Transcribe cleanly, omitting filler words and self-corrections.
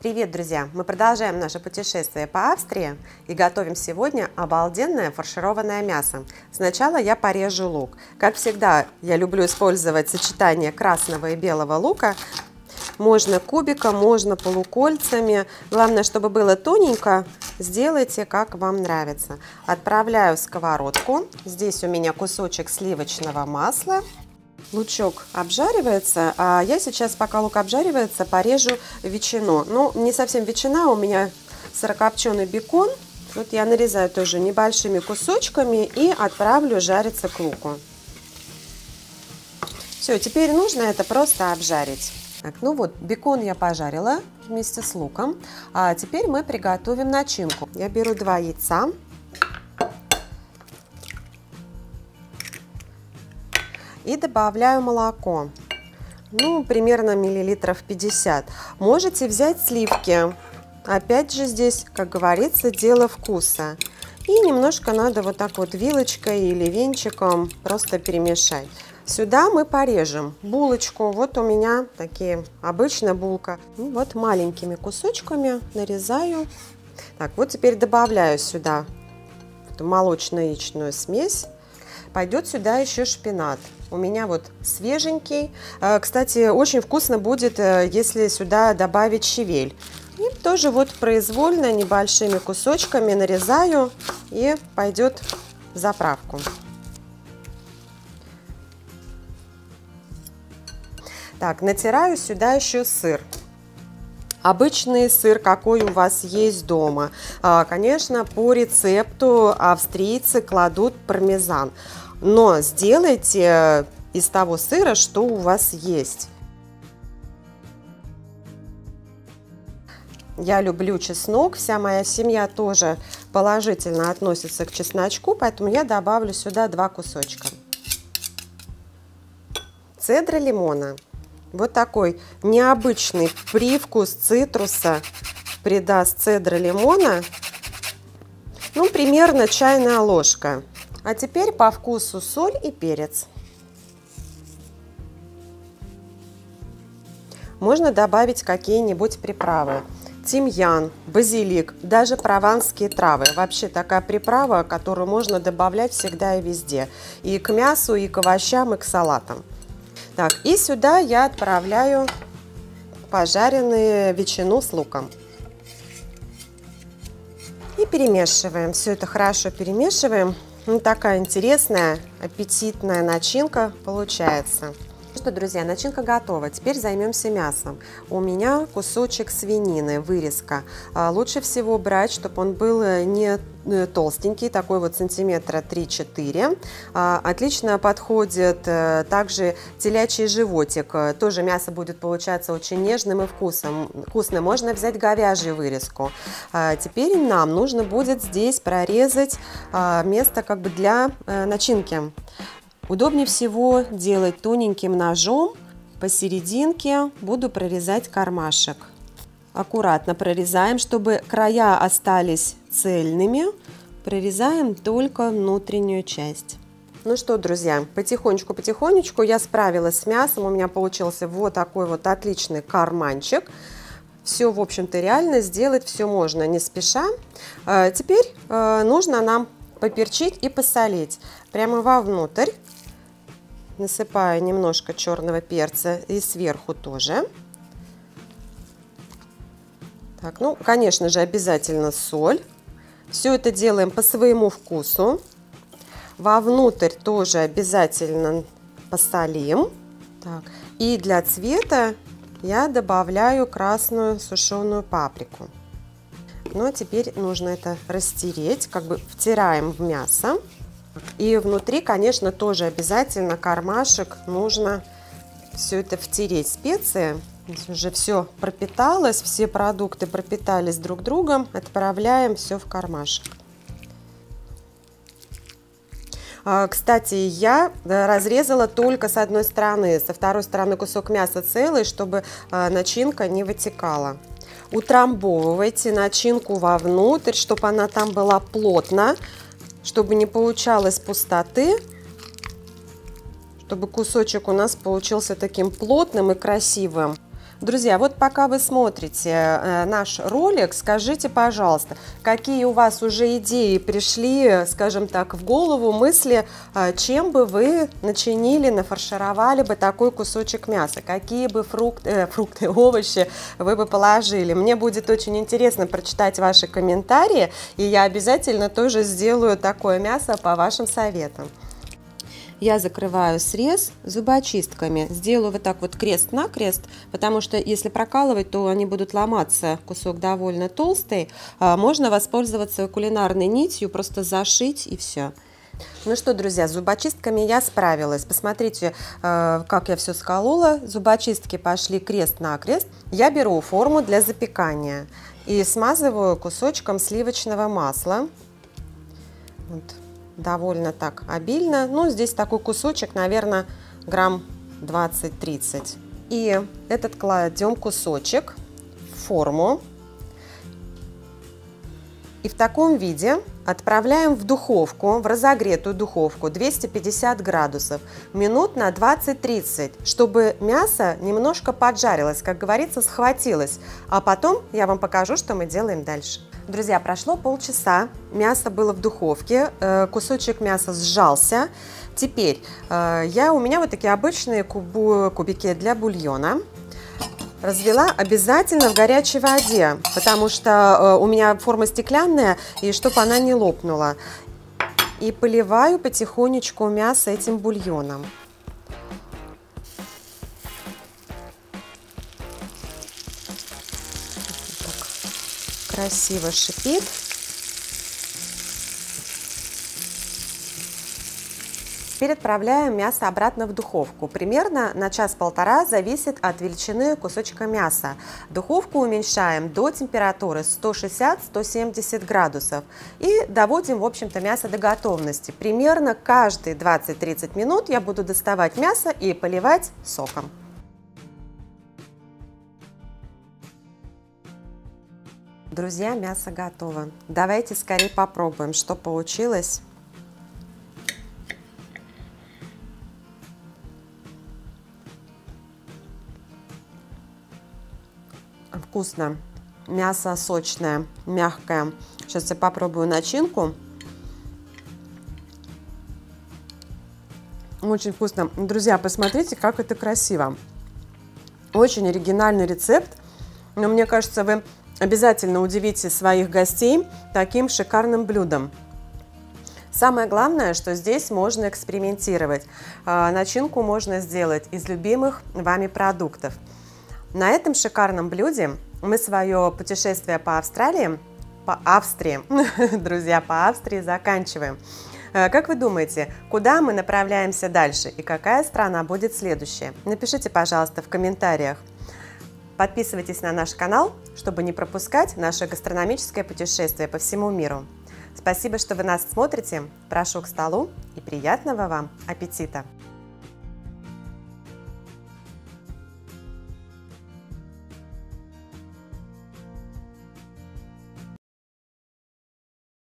Привет, друзья! Мы продолжаем наше путешествие по Австрии и готовим сегодня обалденное фаршированное мясо. Сначала я порежу лук. Как всегда, я люблю использовать сочетание красного и белого лука. Можно кубиком, можно полукольцами. Главное, чтобы было тоненько. Сделайте, как вам нравится. Отправляю в сковородку. Здесь у меня кусочек сливочного масла. Лучок обжаривается, а я сейчас, пока лук обжаривается, порежу ветчину. Ну, не совсем ветчина, у меня сырокопченый бекон. Вот я нарезаю тоже небольшими кусочками и отправлю жариться к луку. Все, теперь нужно это просто обжарить. Так, ну вот, бекон я пожарила вместе с луком. А теперь мы приготовим начинку. Я беру 2 яйца. И добавляю молоко, ну, примерно миллилитров 50. Можете взять сливки. Опять же, здесь, как говорится, дело вкуса. И немножко надо вот так вот вилочкой или венчиком просто перемешать. Сюда мы порежем булочку. Вот у меня такие, обычная булка. Ну, вот маленькими кусочками нарезаю. Так, вот теперь добавляю сюда эту молочно-яичную смесь. Пойдет сюда еще шпинат. У меня вот свеженький. Кстати, очень вкусно будет, если сюда добавить щавель. И тоже вот произвольно небольшими кусочками нарезаю и пойдет в заправку. Так, натираю сюда еще сыр. Обычный сыр, какой у вас есть дома. Конечно, по рецепту австрийцы кладут пармезан. Но сделайте из того сыра, что у вас есть. Я люблю чеснок, вся моя семья тоже положительно относится к чесночку, поэтому я добавлю сюда 2 кусочка. Цедра лимона. Вот такой необычный привкус цитруса придаст цедра лимона. Ну, примерно чайная ложка. А теперь по вкусу соль и перец. Можно добавить какие-нибудь приправы. Тимьян, базилик, даже прованские травы. Вообще такая приправа, которую можно добавлять всегда и везде. И к мясу, и к овощам, и к салатам. Так, и сюда я отправляю пожаренную ветчину с луком. И перемешиваем. Все это хорошо перемешиваем. Ну, такая интересная, аппетитная начинка получается. Ну что, друзья, начинка готова. Теперь займемся мясом. У меня кусочек свинины, вырезка. Лучше всего брать, чтобы он был не толстенький, такой вот сантиметра 3-4. Отлично подходит также телячий животик. Тоже мясо будет получаться очень нежным и вкусным. Можно взять говяжью вырезку. Теперь нам нужно будет здесь прорезать место как бы для начинки. Удобнее всего делать тоненьким ножом. Посерединке буду прорезать кармашек. Аккуратно прорезаем, чтобы края остались цельными. Прорезаем только внутреннюю часть. Ну что, друзья, потихонечку я справилась с мясом. У меня получился вот такой вот отличный карманчик. Все, в общем-то, реально сделать все можно не спеша. Теперь нужно нам поперчить и посолить. Прямо вовнутрь насыпаю немножко черного перца и сверху тоже. Так, ну, конечно же, обязательно соль. Все это делаем по своему вкусу. Вовнутрь тоже обязательно посолим. Так, и для цвета я добавляю красную сушеную паприку. Ну, а теперь нужно это растереть, как бы втираем в мясо. И внутри, конечно, тоже обязательно кармашек нужно все это втереть. Специи, уже все пропиталось, все продукты пропитались друг другом. Отправляем все в кармашек. Кстати, я разрезала только с одной стороны, со второй стороны кусок мяса целый, чтобы начинка не вытекала. Утрамбовывайте начинку вовнутрь, чтобы она там была плотно, чтобы не получалось пустоты, чтобы кусочек у нас получился таким плотным и красивым. Друзья, вот пока вы смотрите наш ролик, скажите, пожалуйста, какие у вас уже идеи пришли, скажем так, в голову, мысли, чем бы вы начинили, нафаршировали бы такой кусочек мяса, какие бы фрукты, овощи вы бы положили. Мне будет очень интересно прочитать ваши комментарии, и я обязательно тоже сделаю такое мясо по вашим советам. Я закрываю срез зубочистками, сделаю вот так вот крест-накрест, потому что если прокалывать, то они будут ломаться, кусок довольно толстый. Можно воспользоваться кулинарной нитью, просто зашить и все. Ну что, друзья, с зубочистками я справилась. Посмотрите, как я все сколола. Зубочистки пошли крест-накрест. Я беру форму для запекания и смазываю кусочком сливочного масла. Вот. Довольно так обильно. Ну, здесь такой кусочек, наверное, грамм 20-30. И этот кладем кусочек в форму. И в таком виде отправляем в духовку, в разогретую духовку 250 градусов, минут на 20-30, чтобы мясо немножко поджарилось, как говорится, схватилось. А потом я вам покажу, что мы делаем дальше. Друзья, прошло полчаса, мясо было в духовке, кусочек мяса сжался. Теперь у меня вот такие обычные кубики для бульона. Развела обязательно в горячей воде, потому что у меня форма стеклянная, и чтобы она не лопнула. И поливаю потихонечку мясо этим бульоном. Так, красиво шипит. Теперь отправляем мясо обратно в духовку. Примерно на час-полтора, зависит от величины кусочка мяса. Духовку уменьшаем до температуры 160-170 градусов и доводим, в общем-то, мясо до готовности. Примерно каждые 20-30 минут я буду доставать мясо и поливать соком. Друзья, мясо готово. Давайте скорее попробуем, что получилось. Вкусно. Мясо сочное, мягкое. Сейчас я попробую начинку. Очень вкусно. Друзья, посмотрите, как это красиво. Очень оригинальный рецепт. Но мне кажется, вы обязательно удивите своих гостей таким шикарным блюдом. Самое главное, что здесь можно экспериментировать. Начинку можно сделать из любимых вами продуктов. На этом шикарном блюде мы свое путешествие по Австрии, друзья, по Австрии заканчиваем. Как вы думаете, куда мы направляемся дальше и какая страна будет следующая? Напишите, пожалуйста, в комментариях. Подписывайтесь на наш канал, чтобы не пропускать наше гастрономическое путешествие по всему миру. Спасибо, что вы нас смотрите. Прошу к столу и приятного вам аппетита!